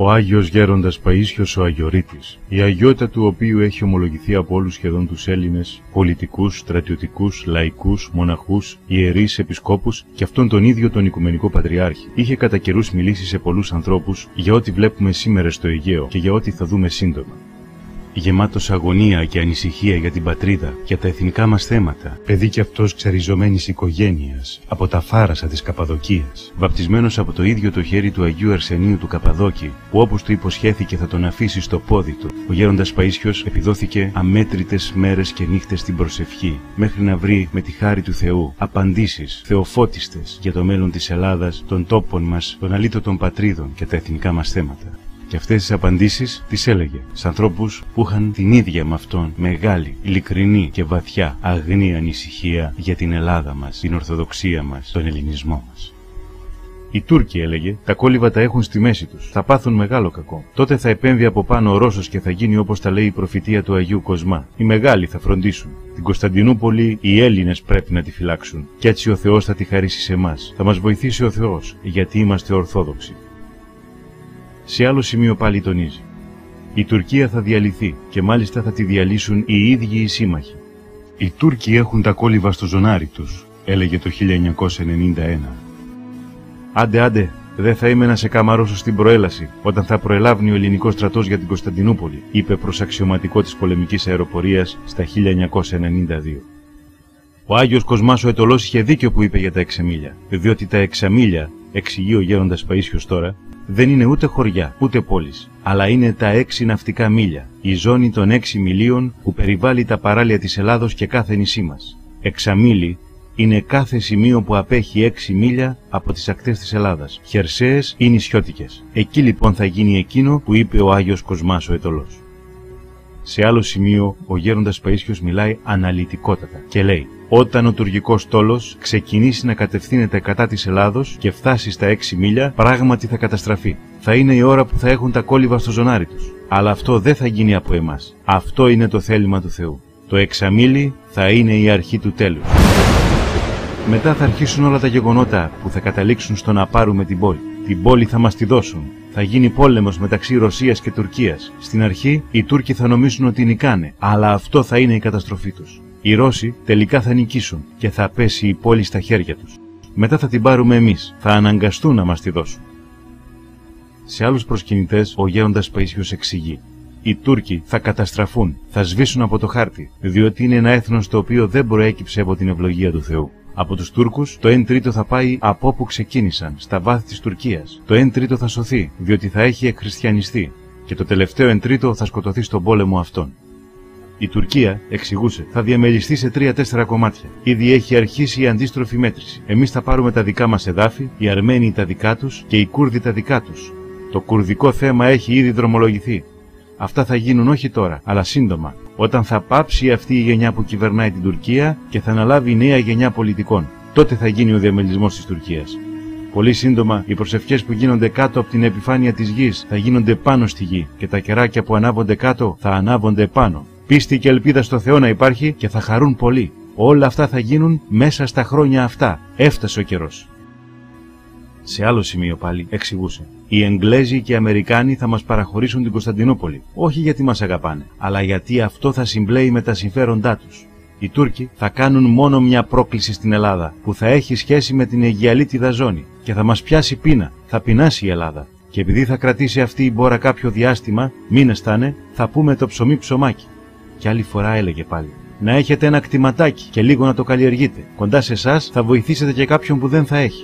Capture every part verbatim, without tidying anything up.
Ο Άγιος Γέροντας Παΐσιος ο Αγιορείτης, η αγιότητα του οποίου έχει ομολογηθεί από όλους σχεδόν τους Έλληνες, πολιτικούς, στρατιωτικούς, λαϊκούς, μοναχούς, ιερείς, επισκόπους και αυτόν τον ίδιο τον Οικουμενικό Πατριάρχη, είχε κατά καιρούς μιλήσει σε πολλούς ανθρώπους για ό,τι βλέπουμε σήμερα στο Αιγαίο και για ό,τι θα δούμε σύντομα. Γεμάτος αγωνία και ανησυχία για την πατρίδα, για τα εθνικά μας θέματα, παιδί κι αυτός ξεριζωμένης οικογένειας, από τα Φάρασα της Καπαδοκίας, βαπτισμένος από το ίδιο το χέρι του Αγίου Αρσενίου του Καπαδόκη, που όπως του υποσχέθηκε θα τον αφήσει στο πόδι του, ο Γέροντας Παΐσιος επιδόθηκε αμέτρητες μέρες και νύχτες στην προσευχή, μέχρι να βρει με τη χάρη του Θεού απαντήσεις θεοφώτιστες για το μέλλον της Ελλάδας, των τόπων μας, των αλήτωτων πατρίδων και τα εθνικά μας θέματα. Και αυτές τις απαντήσεις τις έλεγε σε ανθρώπους που είχαν την ίδια με αυτόν μεγάλη, ειλικρινή και βαθιά αγνή ανησυχία για την Ελλάδα μας, την Ορθοδοξία μας, τον ελληνισμό μας. Οι Τούρκοι, έλεγε, τα κόλληβα τα έχουν στη μέση τους. Θα πάθουν μεγάλο κακό. Τότε θα επέμβει από πάνω ο Ρώσος και θα γίνει όπως τα λέει η προφητεία του Αγίου Κοσμά. Οι μεγάλοι θα φροντίσουν. Την Κωνσταντινούπολη οι Έλληνες πρέπει να τη φυλάξουν. Κι έτσι ο Θεός θα τη χαρίσει σε εμάς. Θα μας βοηθήσει ο Θεός, γιατί είμαστε Ορθόδοξοι. Σε άλλο σημείο πάλι τονίζει: η Τουρκία θα διαλυθεί και μάλιστα θα τη διαλύσουν οι ίδιοι οι σύμμαχοι. Οι Τούρκοι έχουν τα κόλληβα στο ζωνάρι τους, έλεγε το χίλια εννιακόσια ενενήντα ένα. Άντε, άντε, δεν θα είμαι να σε καμαρώσω στην προέλαση όταν θα προελάβει ο ελληνικός στρατός για την Κωνσταντινούπολη, είπε προς αξιωματικό της πολεμικής αεροπορίας στα χίλια εννιακόσια ενενήντα δύο. Ο Άγιος Κοσμάς ο Αιτωλός είχε δίκιο που είπε για τα εξαμίλια, διότι τα εξαμίλια, εξηγεί ο Γέροντας Παΐσιος τώρα, δεν είναι ούτε χωριά, ούτε πόλεις, αλλά είναι τα έξι ναυτικά μίλια, η ζώνη των έξι μιλίων που περιβάλλει τα παράλια της Ελλάδος και κάθε νησί μας. Εξαμίλι είναι κάθε σημείο που απέχει έξι μίλια από τις ακτές της Ελλάδας, χερσαίες ή νησιώτικες. Εκεί λοιπόν θα γίνει εκείνο που είπε ο Άγιος Κοσμάς ο Αιτωλός. Σε άλλο σημείο, ο Γέροντας Παΐσιος μιλάει αναλυτικότατα και λέει: όταν ο τουρκικός στόλος ξεκινήσει να κατευθύνεται κατά της Ελλάδος και φτάσει στα έξι μίλια, πράγματι θα καταστραφεί. Θα είναι η ώρα που θα έχουν τα κόλληβα στο ζωνάρι τους. Αλλά αυτό δεν θα γίνει από εμάς. Αυτό είναι το θέλημα του Θεού. Το εξαμίλι θα είναι η αρχή του τέλους. Μετά θα αρχίσουν όλα τα γεγονότα που θα καταλήξουν στο να πάρουμε την πόλη. Την πόλη θα μας τη δώσουν. Θα γίνει πόλεμος μεταξύ Ρωσίας και Τουρκίας. Στην αρχή οι Τούρκοι θα νομίσουν ότι νικάνε, αλλά αυτό θα είναι η καταστροφή τους. Οι Ρώσοι τελικά θα νικήσουν και θα πέσει η πόλη στα χέρια τους. Μετά θα την πάρουμε εμείς. Θα αναγκαστούν να μας τη δώσουν. Σε άλλους προσκυνητές ο Γέροντας Παΐσιος εξηγεί: οι Τούρκοι θα καταστραφούν, θα σβήσουν από το χάρτη, διότι είναι ένα έθνος το οποίο δεν προέκυψε από την ευλογία του Θεού. Από τους Τούρκους το ένα τρίτο θα πάει από όπου ξεκίνησαν, στα βάθη της Τουρκίας. Το ένα τρίτο θα σωθεί, διότι θα έχει εκχριστιανιστεί. Και το τελευταίο ένα τρίτο θα σκοτωθεί στον πόλεμο αυτόν. Η Τουρκία, εξηγούσε, θα διαμελιστεί σε τρία-τέσσερα κομμάτια. Ήδη έχει αρχίσει η αντίστροφη μέτρηση. Εμείς θα πάρουμε τα δικά μας εδάφη, οι Αρμένοι τα δικά τους και οι Κούρδοι τα δικά τους. Το κουρδικό θέμα έχει ήδη δρομολογηθεί. Αυτά θα γίνουν όχι τώρα, αλλά σύντομα, όταν θα πάψει αυτή η γενιά που κυβερνάει την Τουρκία και θα αναλάβει η νέα γενιά πολιτικών. Τότε θα γίνει ο διαμελισμός της Τουρκίας. Πολύ σύντομα, οι προσευχές που γίνονται κάτω από την επιφάνεια της γης θα γίνονται πάνω στη γη και τα κεράκια που ανάβονται κάτω θα ανάβονται πάνω. Πίστη και ελπίδα στο Θεό να υπάρχει και θα χαρούν πολύ. Όλα αυτά θα γίνουν μέσα στα χρόνια αυτά. Έφτασε ο καιρός. Σε άλλο σημείο πάλι εξηγούσε: οι Εγγλέζοι και οι Αμερικάνοι θα μας παραχωρήσουν την Κωνσταντινούπολη, όχι γιατί μας αγαπάνε, αλλά γιατί αυτό θα συμπλέει με τα συμφέροντά τους. Οι Τούρκοι θα κάνουν μόνο μια πρόκληση στην Ελλάδα, που θα έχει σχέση με την Αιγιαλίτιδα ζώνη και θα μας πιάσει πείνα, θα πεινάσει η Ελλάδα. Και επειδή θα κρατήσει αυτή η μπόρα κάποιο διάστημα, μήνες θα είναι, θα πούμε το ψωμί ψωμάκι. Και άλλη φορά έλεγε πάλι: να έχετε ένα κτηματάκι και λίγο να το καλλιεργείτε. Κοντά σε εσάς θα βοηθήσετε και κάποιον που δεν θα έχει.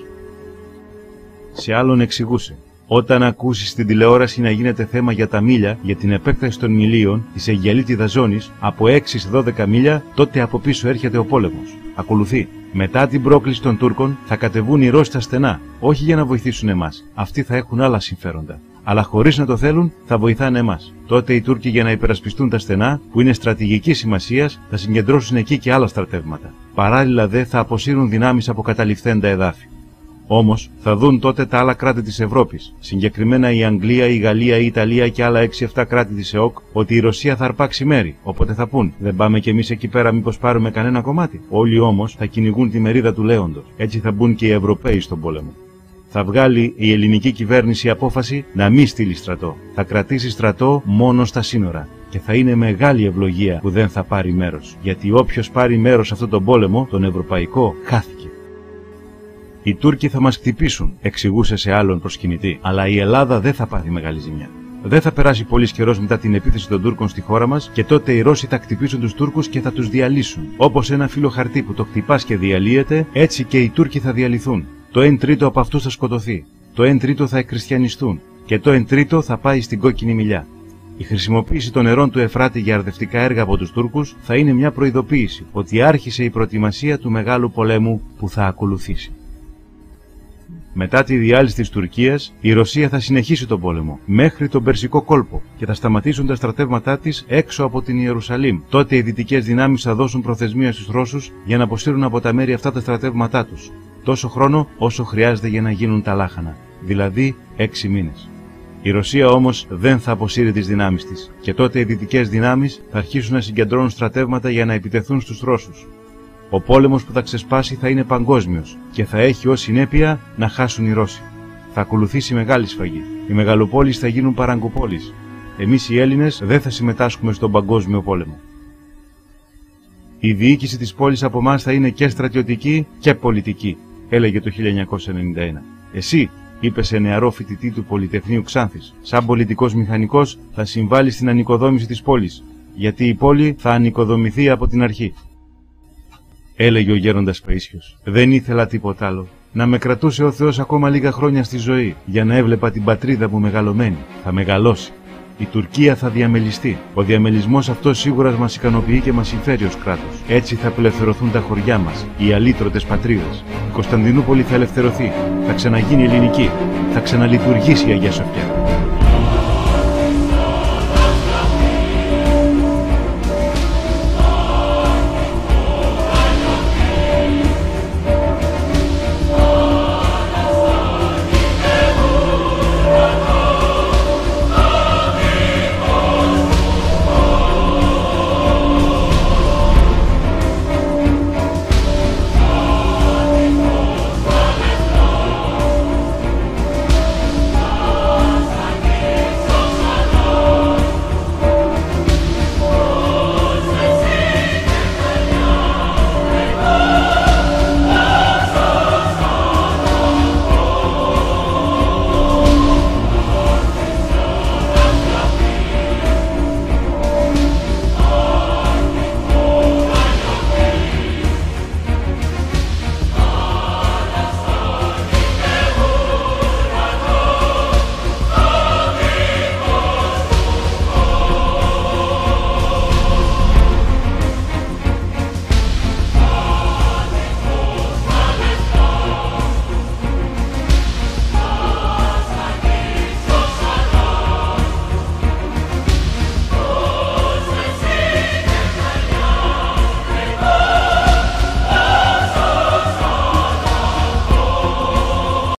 Σε άλλον εξηγούσε: όταν ακούσεις στην τηλεόραση να γίνεται θέμα για τα μίλια, για την επέκταση των μιλίων της Αιγιαλίτιδας ζώνης από έξι σε δώδεκα μίλια, τότε από πίσω έρχεται ο πόλεμος. Ακολουθεί: μετά την πρόκληση των Τούρκων θα κατεβούν οι Ρώσοι στα στενά, όχι για να βοηθήσουν εμάς. Αυτοί θα έχουν άλλα συμφέροντα. Αλλά χωρίς να το θέλουν, θα βοηθάνε εμάς. Τότε οι Τούρκοι, για να υπερασπιστούν τα στενά, που είναι στρατηγικής σημασίας, θα συγκεντρώσουν εκεί και άλλα στρατεύματα. Παράλληλα δε θα αποσύρουν δυνάμεις από καταληφθέντα εδάφη. Όμως θα δουν τότε τα άλλα κράτη της Ευρώπης, συγκεκριμένα η Αγγλία, η Γαλλία, η Ιταλία και άλλα έξι εφτά κράτη της ΕΟΚ, ότι η Ρωσία θα αρπάξει μέρη. Οπότε θα πούν: δεν πάμε κι εμείς εκεί πέρα, μήπως πάρουμε κανένα κομμάτι? Όλοι όμως θα κυνηγούν τη μερίδα του λέοντος. Έτσι θα μπουν και οι Ευρωπαίοι στον πόλεμο. Θα βγάλει η ελληνική κυβέρνηση απόφαση να μην στείλει στρατό. Θα κρατήσει στρατό μόνο στα σύνορα. Και θα είναι μεγάλη ευλογία που δεν θα πάρει μέρος. Γιατί όποιος πάρει μέρος σε αυτόν τον πόλεμο, τον ευρωπαϊκό, χάθηκε. Οι Τούρκοι θα μας χτυπήσουν, εξηγούσε σε άλλον προσκυνητή. Αλλά η Ελλάδα δεν θα πάθει μεγάλη ζημιά. Δεν θα περάσει πολύς καιρός μετά την επίθεση των Τούρκων στη χώρα μας και τότε οι Ρώσοι θα χτυπήσουν τους Τούρκους και θα τους διαλύσουν. Όπως ένα φύλλο χαρτί που το χτυπάς και διαλύεται, έτσι και οι Τούρκοι θα διαλυθούν. Το εν τρίτο από αυτούς θα σκοτωθεί. Το εν τρίτο θα εκχριστιανιστούν. Και το εν τρίτο θα πάει στην κόκκινη μιλιά. Η χρησιμοποίηση των νερών του Εφράτη για αρδευτικά έργα από τους Τούρκους θα είναι μια προειδοποίηση ότι άρχισε η προετοιμασία του μεγάλου πολέμου που θα ακολουθήσει. Μετά τη διάλυση της Τουρκίας, η Ρωσία θα συνεχίσει τον πόλεμο μέχρι τον Περσικό κόλπο και θα σταματήσουν τα στρατεύματά της έξω από την Ιερουσαλήμ. Τότε οι δυτικές δυνάμεις θα δώσουν προθεσμία στους Ρώσους για να αποσύρουν από τα μέρη αυτά τα στρατεύματά τους. Τόσο χρόνο όσο χρειάζεται για να γίνουν τα λάχανα, δηλαδή έξι μήνες. Η Ρωσία όμως δεν θα αποσύρει τις δυνάμεις της και τότε οι δυτικές δυνάμεις θα αρχίσουν να συγκεντρώνουν στρατεύματα για να επιτεθούν στους Ρώσους. Ο πόλεμος που θα ξεσπάσει θα είναι παγκόσμιος και θα έχει ως συνέπεια να χάσουν οι Ρώσοι. Θα ακολουθήσει μεγάλη σφαγή. Οι μεγαλοπόλεις θα γίνουν παραγκοπόλεις. Εμείς οι Έλληνες δεν θα συμμετάσχουμε στον παγκόσμιο πόλεμο. Η διοίκηση της πόλης από εμάς θα είναι και στρατιωτική και πολιτική, έλεγε το χίλια εννιακόσια ενενήντα ένα. Εσύ, είπε σε νεαρό φοιτητή του Πολυτεχνείου Ξάνθης, σαν πολιτικός μηχανικός θα συμβάλει στην ανοικοδόμηση της πόλης, γιατί η πόλη θα ανοικοδομηθεί από την αρχή. Έλεγε ο γέροντας Παΐσιος. Δεν ήθελα τίποτα άλλο. Να με κρατούσε ο Θεός ακόμα λίγα χρόνια στη ζωή, για να έβλεπα την πατρίδα μου μεγαλωμένη. Θα μεγαλώσει. Η Τουρκία θα διαμελιστεί. Ο διαμελισμός αυτός σίγουρα μας ικανοποιεί και μας συμφέρει ως κράτος. Έτσι θα απελευθερωθούν τα χωριά μας, οι αλήτρωτες πατρίδες. Η Κωνσταντινούπολη θα ελευθερωθεί. Θα ξαναγίνει ελληνική. Θα ξαναλειτουργήσει η Αγία Σοφιά.